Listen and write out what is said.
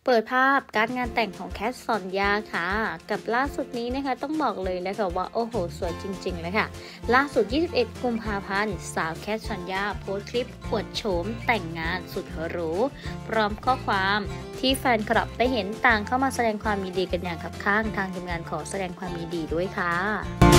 เปิดภาพการงานแต่งของแคทซอนยาค่ะกับล่าสุดนี้นะคะต้องบอกเลยนะคะว่าโอ้โหสวยจริงๆเลยค่ะล่าสุด 21 กุมภาพันธ์สาวแคทซอนยาโพสต์คลิปอวดโฉมแต่งงานสุดหรูพร้อมข้อความที่แฟนคลับได้เห็นต่างเข้ามาแสดงความยินดีกันอย่างคับข้างทางทีมงานขอแสดงความยินดีด้วยค่ะ